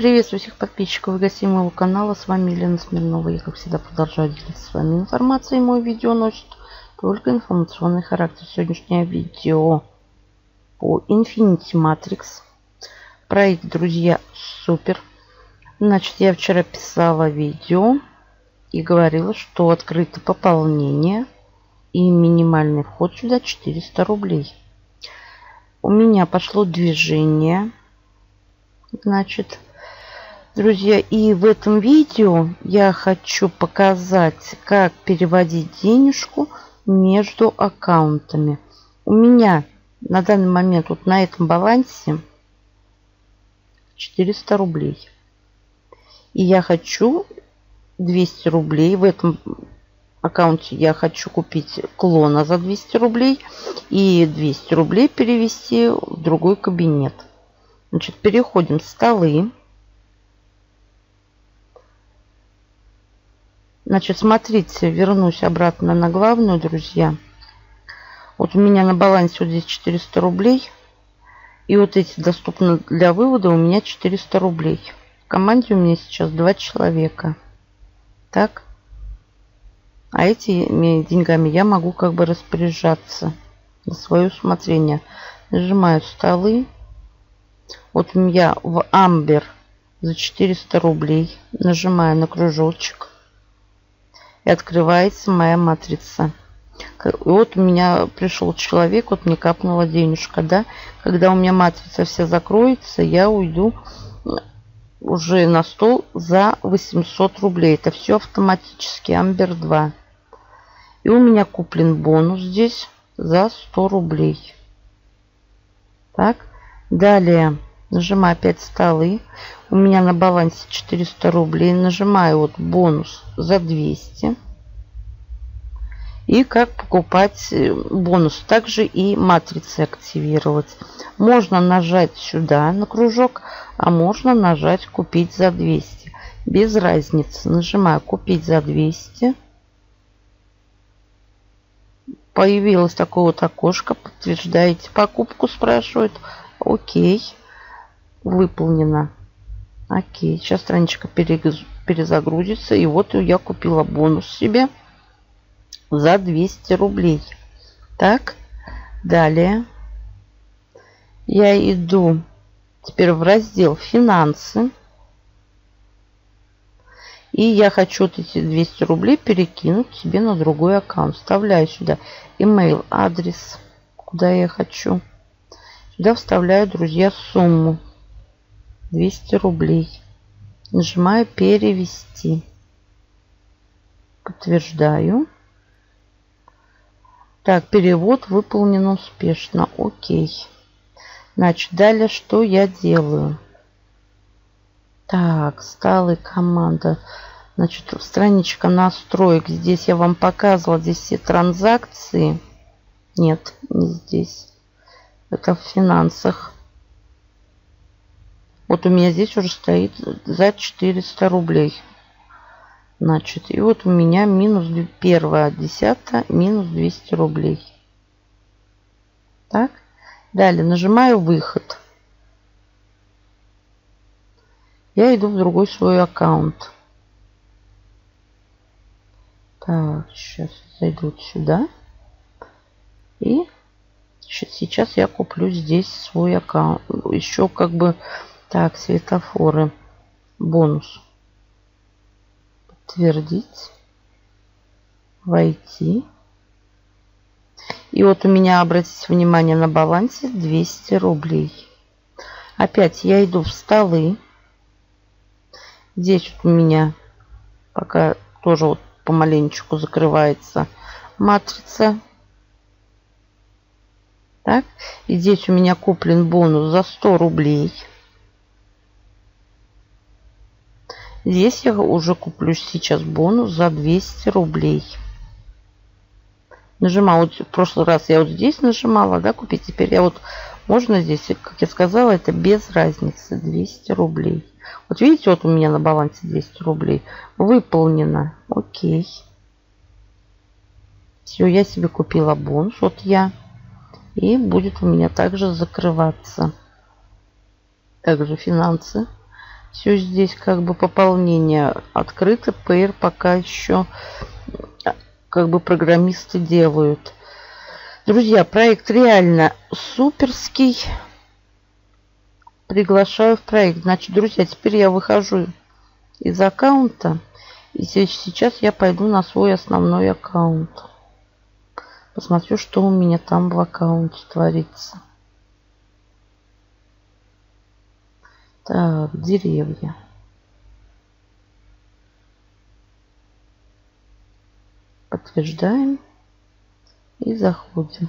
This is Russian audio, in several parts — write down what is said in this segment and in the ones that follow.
Приветствую всех подписчиков и гостей моего канала. С вами Елена Смирнова. Я, как всегда, продолжаю делиться с вами информацией. Мой видео носит только информационный характер. Сегодняшнее видео по Infinity Matrix. Проект, друзья, супер. Значит, я вчера писала видео и говорила, что открыто пополнение и минимальный вход сюда 400 рублей. У меня пошло движение. Значит, друзья, и в этом видео я хочу показать, как переводить денежку между аккаунтами. У меня на данный момент вот на этом балансе 400 рублей. И я хочу 200 рублей. В этом аккаунте я хочу купить клона за 200 рублей. И 200 рублей перевести в другой кабинет. Значит, переходим в столы. Значит, смотрите, вернусь обратно на главную, друзья. Вот у меня на балансе вот здесь 400 рублей. И вот эти доступны для вывода у меня 400 рублей. В команде у меня сейчас 2 человека. Так. А этими деньгами я могу как бы распоряжаться на свое усмотрение. Нажимаю столы. Вот у меня в Амбер за 400 рублей. Нажимаю на кружочек. И открывается моя матрица. И вот у меня пришел человек, вот мне капнула денежка, да. Когда у меня матрица вся закроется, я уйду уже на стол за 800 рублей. Это все автоматически. Амбер 2. И у меня куплен бонус здесь за 100 рублей. Так. Далее нажимаю опять столы. У меня на балансе 400 рублей. Нажимаю вот бонус за 200. И как покупать бонус. Также и матрицы активировать. Можно нажать сюда на кружок, а можно нажать купить за 200. Без разницы. Нажимаю купить за 200. Появилось такое вот окошко. Подтверждаете покупку, спрашивают. Окей. Выполнено. Окей. Сейчас страничка перезагрузится. И вот я купила бонус себе за 200 рублей. Так. Далее. Я иду теперь в раздел «Финансы». И я хочу вот эти 200 рублей перекинуть себе на другой аккаунт. Вставляю сюда email, адрес, куда я хочу. Сюда вставляю, друзья, сумму 200 рублей. Нажимаю перевести. Подтверждаю. Так, перевод выполнен успешно. Окей. Значит, далее что я делаю? Так, стала команда. Значит, страничка настроек. Здесь я вам показывала. Здесь все транзакции. Нет, не здесь. Это в финансах. Вот у меня здесь уже стоит за 400 рублей. Значит, и вот у меня минус 1/10, минус 200 рублей. Так. Далее нажимаю выход. Я иду в другой свой аккаунт. Так, сейчас зайду вот сюда. И сейчас я куплю здесь свой аккаунт. Еще как бы... Так, светофоры. Бонус. Подтвердить. Войти. И вот у меня, обратите внимание, на балансе 200 рублей. Опять я иду в столы. Здесь вот у меня пока тоже вот помаленечку закрывается матрица. Так. И здесь у меня куплен бонус за 100 рублей. Здесь я уже куплю сейчас бонус за 200 рублей. Нажимаю. Вот в прошлый раз я вот здесь нажимала, да, купить. Теперь я вот можно здесь, как я сказала, это без разницы. 200 рублей. Вот видите, вот у меня на балансе 200 рублей. Выполнено. Окей. Все, я себе купила бонус. Вот я. И будет у меня также закрываться. Также финансы. Все здесь как бы пополнение открыто. PR пока еще как бы программисты делают. Друзья, проект реально суперский. Приглашаю в проект. Значит, друзья, теперь я выхожу из аккаунта. И сейчас я пойду на свой основной аккаунт. Посмотрю, что у меня там в аккаунте творится. Так, деревья. Подтверждаем. И заходим.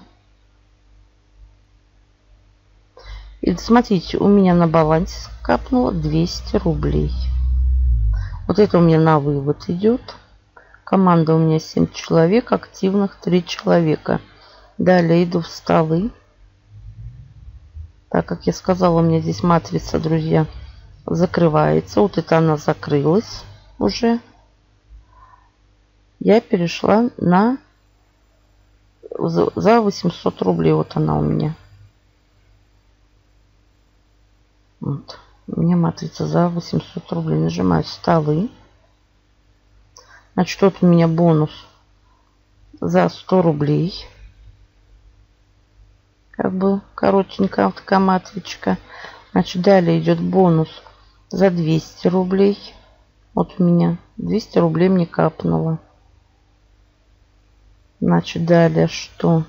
И смотрите, у меня на балансе капнуло 200 рублей. Вот это у меня на вывод идет. Команда у меня 7 человек, активных 3 человека. Далее иду в столы. Так как я сказала, у меня здесь матрица, друзья, закрывается. Вот это она закрылась уже. Я перешла на за 800 рублей. Вот она у меня. Вот. У меня матрица за 800 рублей. Нажимаю столы. Значит, вот у меня бонус за 100 рублей. Как бы коротенькая такая матричка. Значит, далее идет бонус за 200 рублей. Вот у меня 200 рублей мне капнуло. Значит, далее что?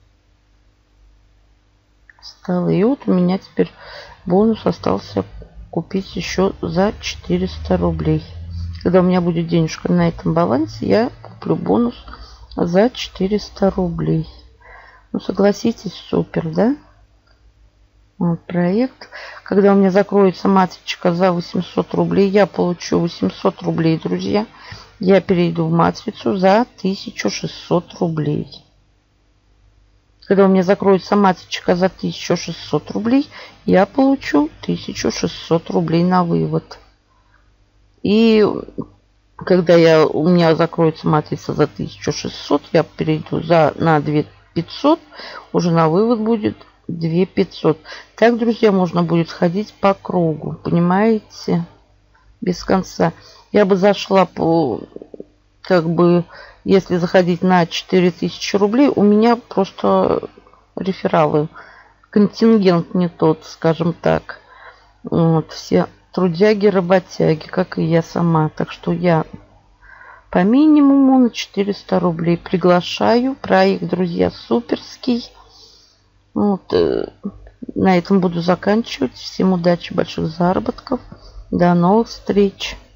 Столы. И вот у меня теперь бонус остался купить еще за 400 рублей. Когда у меня будет денежка на этом балансе, я куплю бонус за 400 рублей. Ну, согласитесь, супер, да? Вот проект. Когда у меня закроется матричка за 800 рублей, я получу 800 рублей, друзья. Я перейду в матрицу за 1600 рублей. Когда у меня закроется матричка за 1600 рублей, я получу 1600 рублей на вывод. И когда у меня закроется матрица за 1600, я перейду на 2500, уже на вывод будет 2500. Так, друзья, можно будет ходить по кругу, понимаете? Без конца. Я бы зашла по, как бы, если заходить на 4000 рублей, у меня просто рефералы, контингент не тот, скажем так. Вот, все трудяги, работяги, как и я сама. Так что я по минимуму на 400 рублей приглашаю. Проект, друзья, суперский. Вот, на этом буду заканчивать. Всем удачи, больших заработков. До новых встреч.